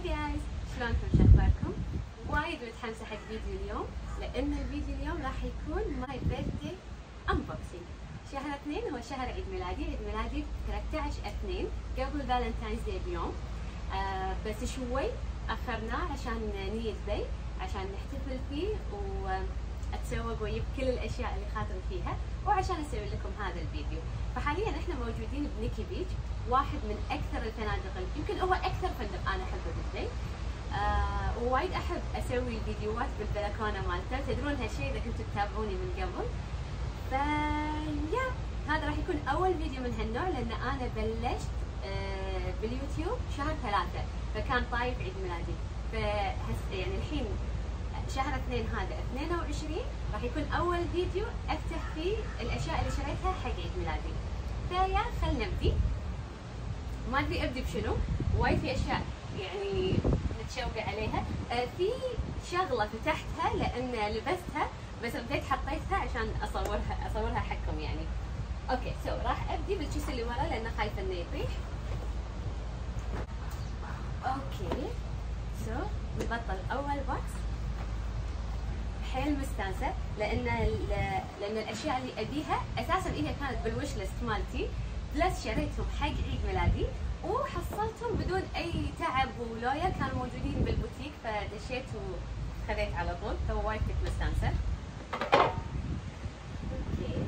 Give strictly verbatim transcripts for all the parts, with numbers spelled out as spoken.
جايز، شلونكم؟ شو اخباركم؟ وايد متحمسه حق فيديو اليوم لان الفيديو اليوم راح يكون ماي بيرثدي انبوكسينج. شهر اثنين هو شهر عيد ميلادي، عيد ميلادي ثلاثة عشر اثنين قبل فالنتاينز داي بيوم. آه بس شوي اخرناه عشان نية دبي عشان نحتفل فيه واتسوق واجيب كل الاشياء اللي خاطري فيها وعشان اسوي لكم هذا الفيديو. فحاليا احنا موجودين بنيكي بيتش، واحد من اكثر الفنادق، يمكن هو اكثر فندق انا احبه بدبي. آه ووايد احب اسوي فيديوهات بالبلكونه مالته، تدرون هالشيء اذا كنتوا تتابعوني من قبل. فيا هذا راح يكون اول فيديو من هالنوع لان انا بلشت آه باليوتيوب شهر ثلاثة، فكان طايف عيد ميلادي. فهس يعني الحين شهر اثنين هذا اثنين وعشرين راح يكون اول فيديو افتح فيه الاشياء اللي شريتها حق عيد ميلادي. فيا خلنا نبدي. ما ادري ابدي بشنو، وايد في اشياء يعني متشوقه عليها. آه في شغله فتحتها لان لبستها بس بديت حطيتها عشان اصورها اصورها حقكم يعني. اوكي سو راح ابدي بالكيس اللي ورا لانه خايفه انه يطيح. اوكي سو نبطل اول بوكس. حيل مستانسه لان لان الاشياء اللي ابيها اساسا هي كانت بالوش ليست مالتي، بلس شريتهم حق عيد ميلادي وحصلتهم بدون اي تعب ولويا، كانوا موجودين بالبوتيك فدشيت وخذيت على طول، فوايد كنت مستانسه. اوكي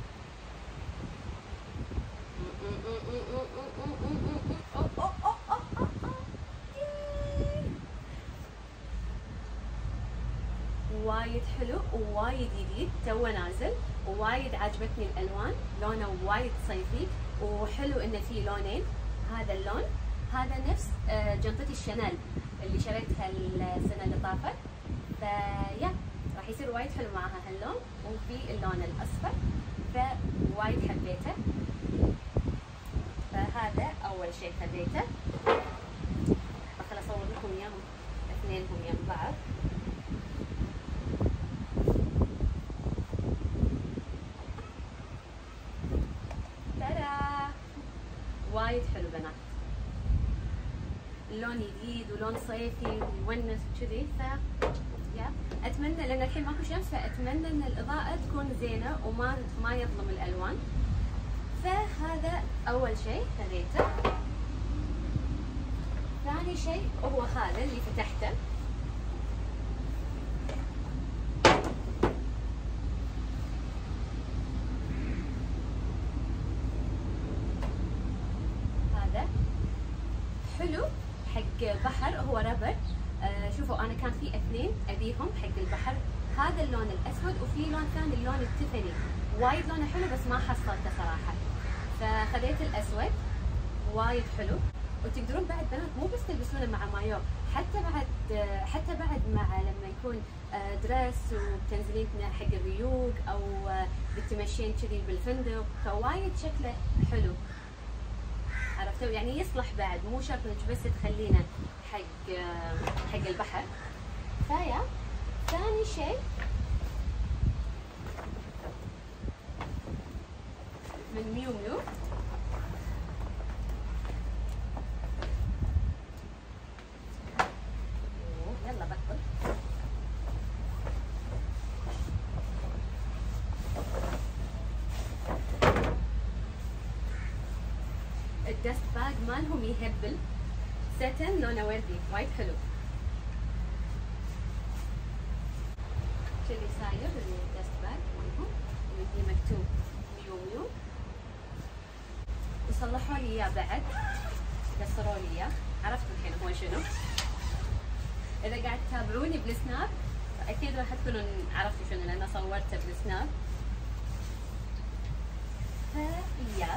وايد حلو ووايد جديد، تو نازل ووايد عجبتني الالوان، لونه وايد صيفي وحلو انه فيه لونين. هذا اللون هذا نفس جنطتي الشانيل اللي شريتها السنه اللي طافت، فيا راح يصير وايد حلو معها هاللون وفي اللون الاصفر، فوايد حبيته. فهذا اول شيء خذيته. خل اصور لكم اياهم اثنينهم يم بعض. وايد حلو بنات، اللون جديد ولون صيفي ويونس وكذي. ف يا اتمنى لان الحين ماكو شمس، فاتمنى ان الاضاءه تكون زينه وما ما يظلم الالوان. فهذا اول شيء خذيته. ثاني شيء هو هذا اللي فتحته. حلو حق بحر، هو ربر. آه شوفوا انا كان في اثنين ابيهم حق البحر، هذا اللون الاسود وفي لون ثاني اللون التيفاني، وايد لونه حلو بس ما حصلته صراحه، فخذيت الاسود. وايد حلو وتقدرون بعد بنات مو بس تلبسونه مع مايو، حتى بعد آه حتى بعد مع لما يكون آه دريس وبتنزلين حق الريوق او آه بتمشين كذي بالفندق، فوايد شكله حلو. عرفتوا يعني يصلح بعد، مو شرط انك بس تخلينه حق حق البحر. فيا ثاني شيء من ميو ميو، يلا بطل. الدست باج مالهم يهبل، ساتن لونه وردي وايد حلو. كذي صاير الدست باج مالهم اللي مكتوب ميو ميو، وصلحوا لي اياه بعد، كسروا لي اياه. عرفتوا الحين هو شنو. اذا قاعد تتابعوني بالسناب اكيد راح تكونوا عرفتوا شنو لان صورته بالسناب. فيا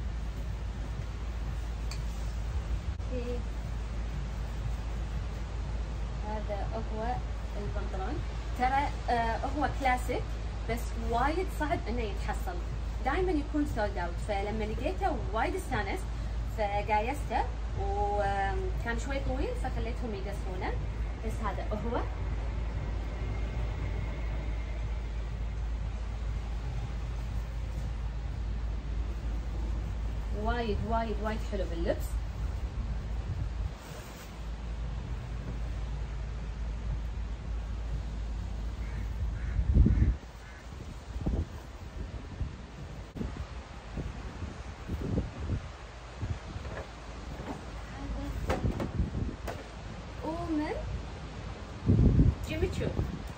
هذا هو البنطلون، ترى آه هو كلاسيك بس وايد صعب انه يتحصل، دائما يكون سولد اوت، فلما لقيته وايد استانست فقايسته وكان شوي طويل فخليتهم يقصرونه. بس هذا هو وايد وايد وايد حلو باللبس. تشو.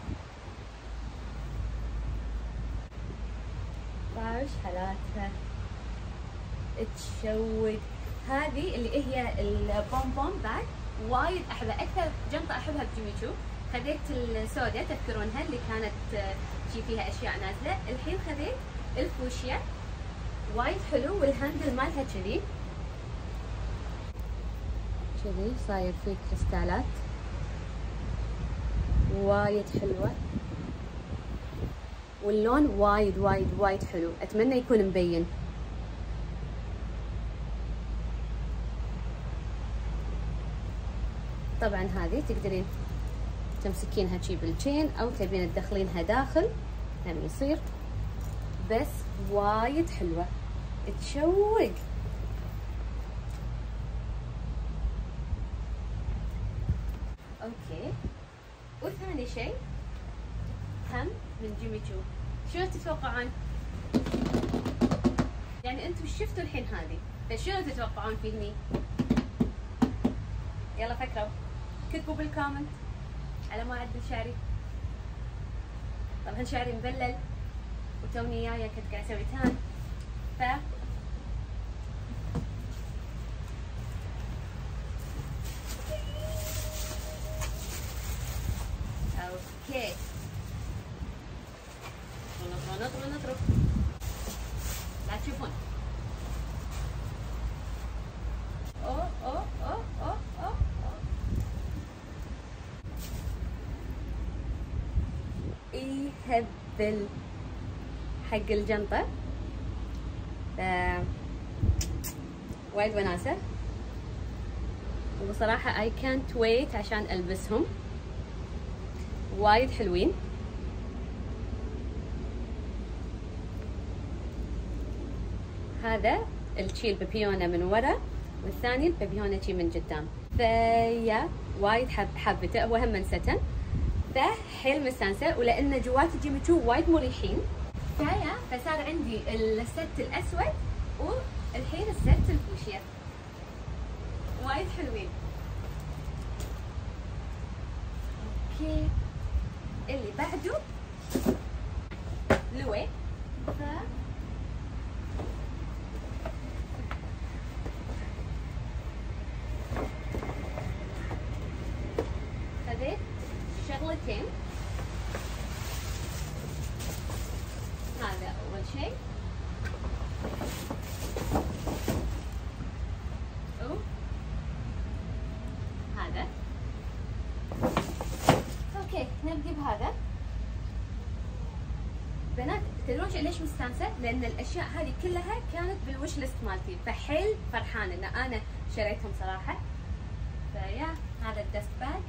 طاش حالاتها تشوق. هذه اللي هي البومبوم باك، وايد احبها، اكثر جنطه احبها بجيمي تشو. خذيت السوداء تذكرونها اللي كانت شي فيها اشياء نازله، الحين خذيت الفوشيا وايد حلو، والهاندل مالها كذي كذي صاير فيه كريستالات وايد حلوه، واللون وايد وايد وايد حلو، اتمنى يكون مبين. طبعا هذه تقدرين تمسكينها شي بالتشين او تبين تدخلينها داخل هم يصير، بس وايد حلوه تشوق. اوكي، وثاني شيء هم من جيمي تشو، شنو تتوقعون؟ يعني انتم شفتوا الحين هذه، فشنو تتوقعون في هني؟ يلا فكروا، كتبوا بالكومنت على ما اعدل شعري. طبعا شعري مبلل وتوني جايه كنت قاعده اسوي تان، ف اوكي ونطرو نطرو نطرو لا تشوفون. اوه اوه اوه اوه اوه يهبل حق الجنطة. ف وايد وناسة، وبصراحة I can't wait عشان ألبسهم، وايد حلوين. هذا الشي البابيونة من ورا، والثاني البابيونة شي من قدام، فيا وايد حب حبته، وهم من ستن، فحيل مستانسة، ولأن جوات جيمي تشو وايد مريحين. فيا فصار عندي الست الأسود والحين الست الفوشيا، وايد حلوين. اوكي، اللي بعده لوي. ف خذيت شغلتين، هذا أول شيء، أو هذا. أوكي، نبدي بهذا. بنات تدرون ليش مستانسة؟ لأن الأشياء هذه كلها كانت بالوش ليست مالتي، فحيل فرحانة إن أنا شريتهم صراحة. فيا هذا الدست باج.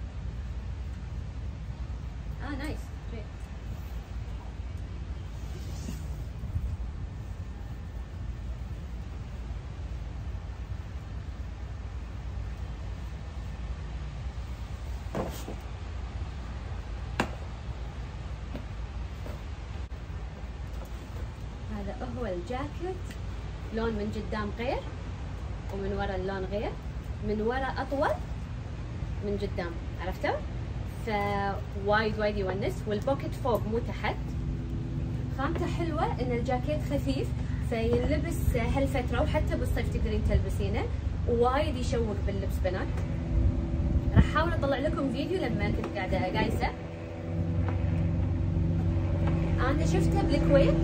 آه نايس، جريت. هذا هو الجاكيت، لون من قدام غير ومن ورا اللون غير، من ورا أطول من قدام، عرفتوا؟ فوايد وايد يونس، والبوكت فوق مو تحت. خامته حلوة، إن الجاكيت خفيف فينلبس هالفترة، وحتى بالصيف تقدرين تلبسينه، ووايد يشوق باللبس بنات. راح احاول اطلع لكم فيديو لما كنت قاعدة قايسة. انا شفته بالكويت،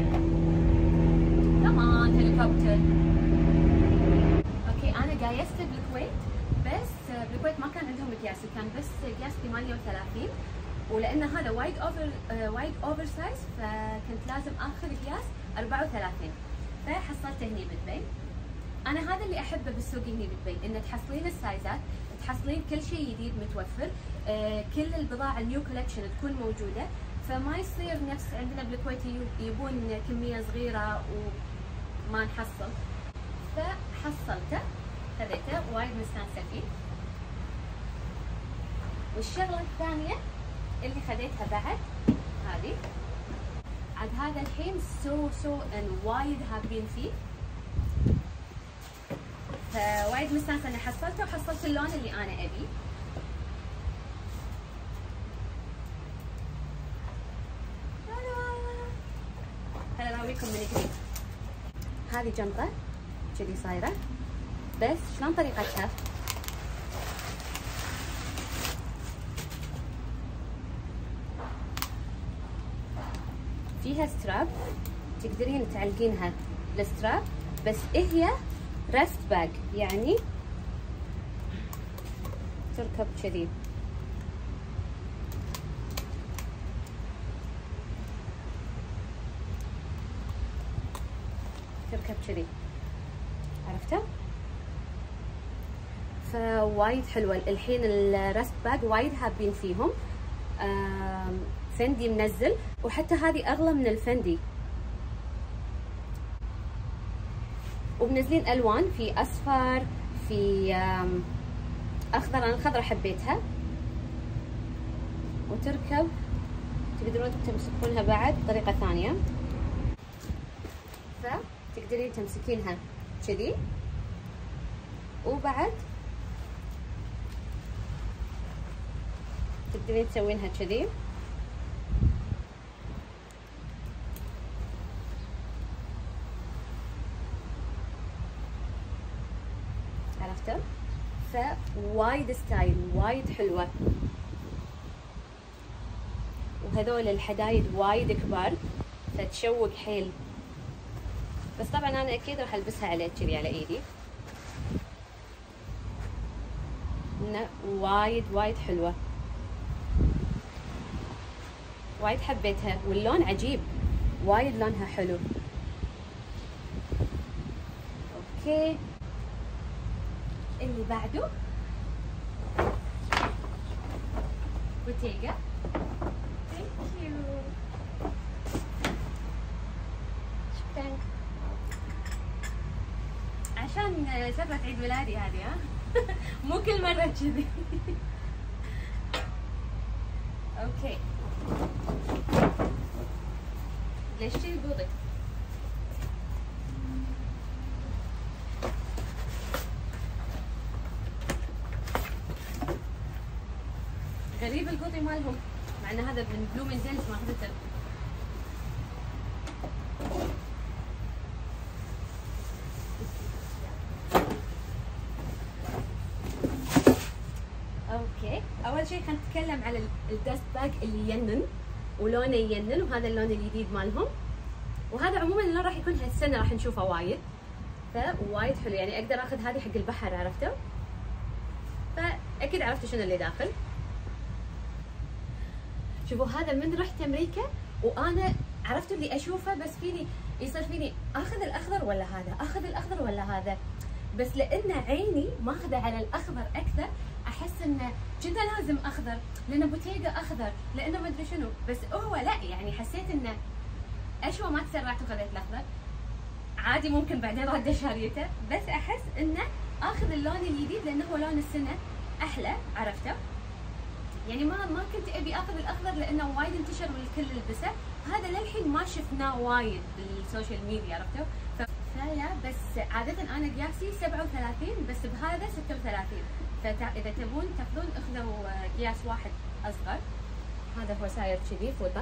كمان هليكوبتر. اوكي، انا قايسته بالكويت، بس بالكويت ما كان عندهم مقياسي، كان بس قياس ثمانية وثلاثين، ولان هذا وايد اوفر وايد اوفر سايز، فكنت لازم اخذ قياس أربعة وثلاثين، فحصلته هني بدبي. انا هذا اللي احبه بالسوق هني بدبي، ان تحصلين السايزات، تحصلين كل شيء جديد متوفر، آه كل البضاعه النيو كولكشن تكون موجوده، فما يصير نفس عندنا بالكويت يبون كميه صغيره وما نحصل. فحصلته، خذيته، وايد مستانسه فيه. والشغله الثانيه اللي خذيتها بعد هذه، عاد هذا الحين سو سو ان وايد هابين فيه، فوايد مستانسه اني حصلته، وحصلت اللون اللي انا ابي. اوريكم من قريب. هذه جنطه كذي صايره، بس شلون طريقتها؟ فيها ستراب، تقدرين تعلقينها الستراب، بس هي رست باج، يعني تركب كذي. تركب كذي، عرفتها؟ فوايد حلوه الحين الرست باج، وايد حابين فيهم. فندي منزل، وحتى هذه اغلى من الفندي. ومنزلين الوان، في اصفر، في اخضر. انا الخضره حبيتها. وتركب، تقدرون تمسكونها بعد بطريقه ثانيه، فتقدرين تمسكينها كذي، وبعد تقدرين تسوينها كذي. عرفتوا؟ فوايد ستايل، وايد حلوه. وهذول الحدايد وايد كبار، فتشوق حيل. بس طبعا انا اكيد راح البسها على كذي على ايدي. وايد وايد حلوه، وايد حبيتها. واللون عجيب، وايد لونها حلو. اوكي، اللي بعده بوتيجا. ثانك يو. شكرا. عشان سفرة عيد ميلادي هذه، ها مو كل مرة كذي. اوكي، ليش كذي بوضك؟ غريب القوطي مالهم، مع ان هذا من بلومنجلز ما اخذته. اوكي، اول شيء خلينا نتكلم على الدست باج اللي ينن، ولونه ينن، وهذا اللون الجديد مالهم. وهذا عموما اللون راح يكون هالسنه راح نشوفه وايد، فوايد حلو. يعني اقدر اخذ هذه حق البحر، عرفتوا؟ فاكيد عرفتوا شنو اللي داخل. شوفوا، هذا من رحت امريكا وانا عرفتوا اللي اشوفه، بس فيني يصير فيني اخذ الاخضر ولا هذا، اخذ الاخضر ولا هذا. بس لان عيني ماخذه على الاخضر اكثر، احس انه كنت لازم اخضر، لانه بوتيجا اخضر، لانه ما ادري شنو. بس هو لا، يعني حسيت انه اشوى ما تسرعت وخذيت الاخضر عادي، ممكن بعدين رد شاريته. بس احس انه اخذ اللون الجديد لانه هو لون السنه احلى، عرفته؟ يعني ما ما كنت ابي اخذ الاخضر لانه وايد انتشر والكل لبسه. هذا للحين ما شفناه وايد بالسوشيال ميديا، عرفتوا؟ فيا بس عاده انا قياسي سبعة وثلاثين، بس بهذا ستة وثلاثين. فاذا تبون تاخذون اخذوا قياس واحد اصغر. هذا هو ساير كذي فوطه.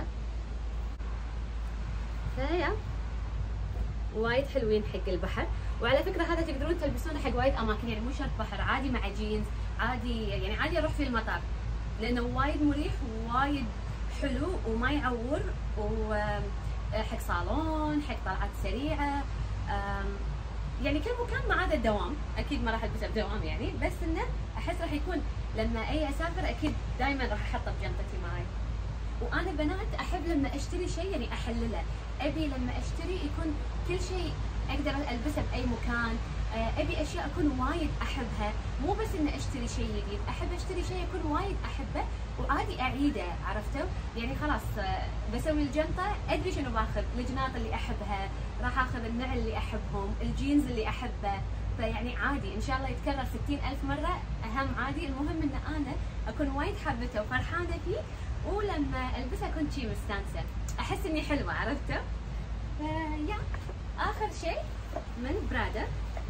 فيا وايد حلوين حق البحر. وعلى فكره هذا تقدرون تلبسونه حق وايد اماكن، يعني مو شرط بحر، عادي مع جينز، عادي يعني عادي اروح في المطار، لانه وايد مريح ووايد حلو وما يعور. وحق صالون، حق طلعات سريعه، يعني كل مكان ما عدا الدوام. اكيد ما راح البسه بدوام يعني، بس انه احس راح يكون لما اي اسافر اكيد دائما راح احطه بجنطتي معي. وانا بنات احب لما اشتري شيء يعني احلله، ابي لما اشتري يكون كل شيء اقدر البسه باي مكان. ابي اشياء اكون وايد احبها، مو بس اني اشتري شيء جديد، احب اشتري شيء اكون وايد احبه وعادي اعيده، عرفتوا؟ يعني خلاص بسوي الجنطه ادري شنو باخذ، الجناط اللي احبها، راح اخذ النعل اللي احبهم، الجينز اللي احبه. فيعني عادي ان شاء الله يتكرر ستين الف مره، اهم عادي. المهم ان انا اكون وايد حابته وفرحانه فيه، ولما البسه اكون شي مستانسه، احس اني حلوه، عرفتوا؟ فيا اخر شيء من برادا،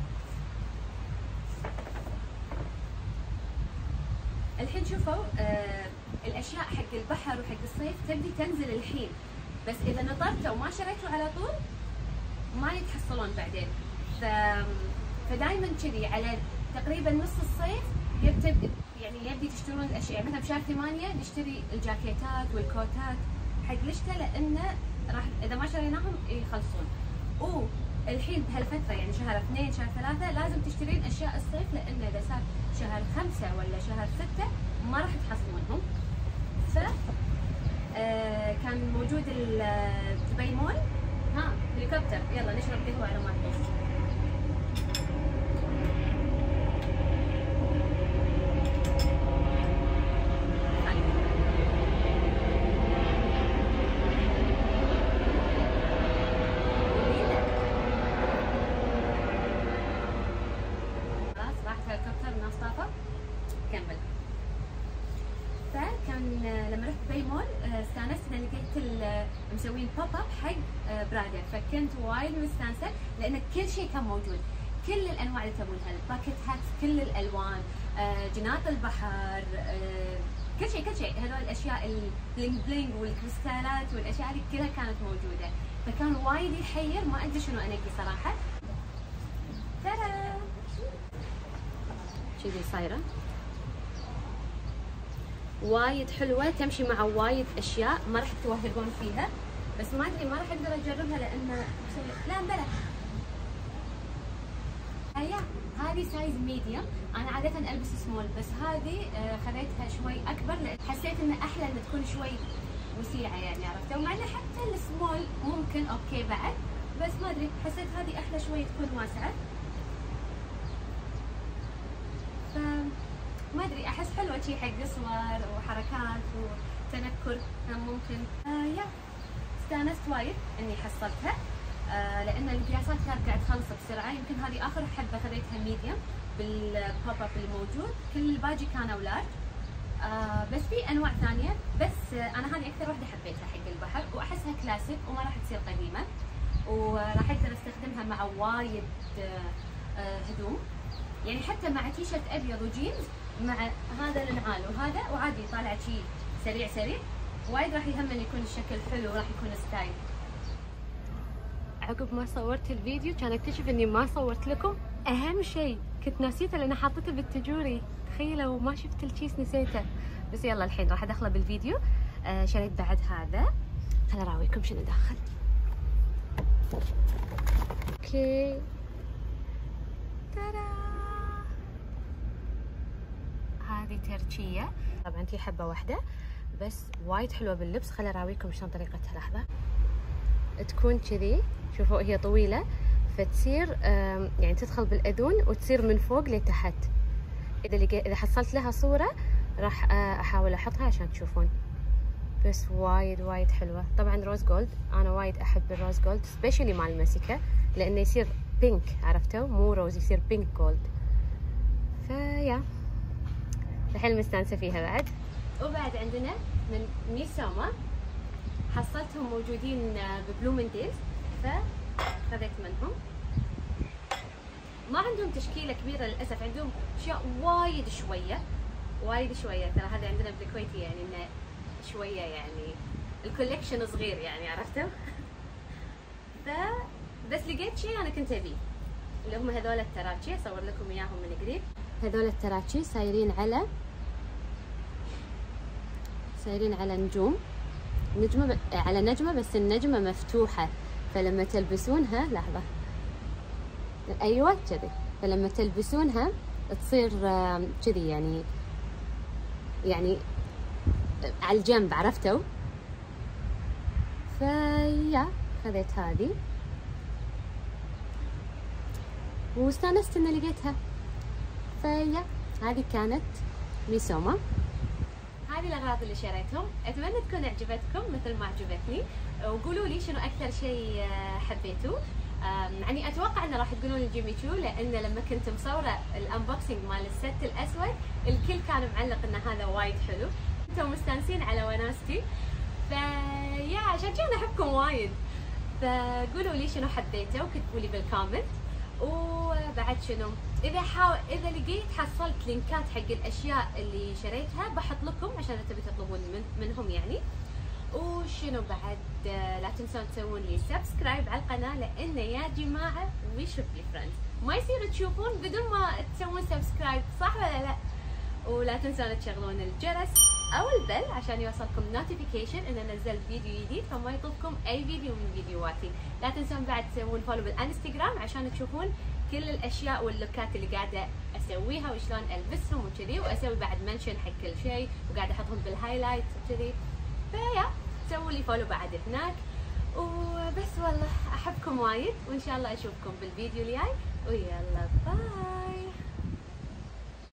الحين شوفوا آه الاشياء حق البحر وحق الصيف تبدي تنزل الحين، بس اذا نطرته وما شريته على طول ما يتحصلون بعدين. ف... فدائما كذي على تقريبا نص الصيف يبتدي يعني يبدي تشترون الاشياء. مثلا بشهر ثمانية نشتري الجاكيتات والكوتات حق الشتاء، لانه راح اذا ما شريناهم يخلصون. والحين بهالفتره يعني شهر اثنين شهر ثلاثة لازم تشترين اشياء الصيف، لان اذا صار شهر خمسة ولا شهر ستة ما راح تحصلونهم. ف آه كان موجود دبي مول. ها هليكوبتر، يلا نشرب قهوه على ما تطوف. كمل. فكان لما رحت دبي مول استانست ان لقيت مسوين بوب اب حق برادا، فكنت وايد مستانسه لان كل شيء كان موجود، كل الانواع اللي تبونها، الباكيت هاتس كل الالوان، جناط البحر، كل شيء كل شيء هذول الاشياء البلينج بلينج والكريستالات والاشياء هذه كلها كانت موجوده. فكان وايد يحير، ما ادري شنو انقي صراحه. ترى كذي صايره وايد حلوه، تمشي مع وايد اشياء ما راح توهقون فيها، بس ما ادري ما راح اقدر اجربها لان لا بلا. هيا هذه سايز ميديوم، انا عاده البس سمول بس هذه خذيتها شوي اكبر لان حسيت انه احلى ان تكون شوي وسيعه يعني، عرفتوا؟ ومع انه حتى السمول ممكن اوكي بعد، بس ما ادري حسيت هذه احلى شوي تكون واسعه. ف ما ادري احس حلوه شي حق صور وحركات وتنكر ممكن. آه يا استانست وايد اني حصلتها، آه لان القياسات كانت قاعد تخلص بسرعه. يمكن هذه اخر حبه خذيتها ميديوم بالبوب اب اللي موجود، كل الباقي كانوا لارج. آه بس في انواع ثانيه، بس آه انا هذه اكثر واحده حبيتها حق البحر، واحسها كلاسيك وما راح تصير قديمه، وراح اقدر استخدمها مع وايد آه آه هدوم، يعني حتى مع تيشرت ابيض وجينز مع هذا النعال وهذا، وعادي طالع شيء سريع سريع. وايد راح يهمني يكون الشكل حلو وراح يكون ستايل. عقب ما صورت الفيديو كان اكتشف اني ما صورت لكم اهم شيء، كنت ناسيته لان حاطته بالتجوري. تخيلوا ما شفت الكيس نسيته، بس يلا الحين راح ادخله بالفيديو. آه شريت بعد هذا، خل اراويكم شنو داخل. اوكي ترى هذه تركية، طبعا هي حبة واحدة بس وايد حلوة باللبس. خل اراويكم شلون طريقتها. لحظة. تكون كذي، شوفوا هي طويلة فتصير يعني تدخل بالاذون وتصير من فوق لتحت. اذا لقي اذا حصلت لها صورة راح احاول احطها عشان تشوفون، بس وايد وايد حلوة. طبعا روز جولد، انا وايد احب الروز جولد سبيشلي مال المسكة لانه يصير بينك، عرفتوا؟ مو روز، يصير بينك جولد. فيا الحين مستانسة فيها بعد. وبعد عندنا من ميسوما، حصلتهم موجودين ببلومنديلز فخذيت منهم. ما عندهم تشكيلة كبيرة للأسف، عندهم أشياء وايد شوية وايد شوية. ترى هذا عندنا بالكويتي يعني إنه شوية، يعني الكوليكشن صغير يعني، عرفتوا؟ ف بس لقيت شيء أنا كنت أبيه، اللي هم هذول التراتشي. أصور لكم إياهم من قريب. هذول التراتشي سايرين على سايرين على نجوم، نجمة ب... على نجمة، بس النجمة مفتوحة، فلما تلبسونها لحظة أيوة كذي، فلما تلبسونها تصير كذي يعني يعني على الجنب، عرفتوا؟ فيا خذيت هذه واستانست إني لقيتها. فيا هذه كانت ميسوما. هذه الأغراض اللي شريتهم، أتمنى تكون عجبتكم مثل ما عجبتني، وقولوا لي شنو أكثر شيء حبيتوه. يعني أتوقع إنه راح تقولون لي جيمي تشو، لأن لما كنت مصورة الأنبوكسينج مال الست الأسود الكل كان معلق إن هذا وايد حلو. أنتم مستانسين على وناستي، فيا عشان كذا أنا أحبكم وايد. فقولوا لي شنو حبيتوا وكتبوا لي بالكومنت. وبعد شنو، اذا حاول اذا لقيت حصلت لينكات حق الاشياء اللي شريتها بحط لكم عشان تبي تطلبون من منهم يعني. وشنو بعد، لا تنسون تسوون لي سبسكرايب على القناه، لان يا جماعه وي شود بي فريندز، ما يصير تشوفون بدون ما تسوون سبسكرايب، صح ولا لا؟ ولا تنسون تشغلون الجرس او البل عشان يوصلكم نوتيفيكيشن ان انزل فيديو جديد، فما يطوفكم اي فيديو من فيديوهاتي. لا تنسون بعد تسوون فولو بالانستغرام عشان تشوفون كل الاشياء واللوكات اللي قاعده اسويها وشلون البسهم وكذي، واسوي بعد منشن حق كل شيء وقاعده احطهم بالهايلايت وكذي. فيا سووا لي فولو بعد هناك. وبس والله احبكم وايد، وان شاء الله اشوفكم بالفيديو الجاي، ويلا باي.